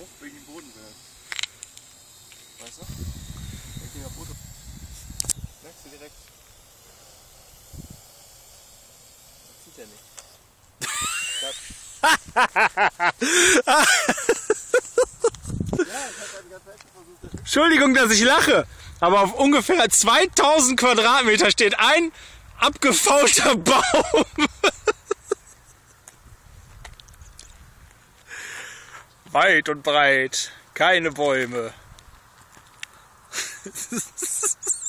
hoch wegen dem Boden will. Weißt du? Ich gehe auf Foto. Merkst du direkt. Das sieht er nicht. Entschuldigung, dass ich lache, aber auf ungefähr 2000 Quadratmeter steht ein abgefaulter Baum. Weit und breit, keine Bäume.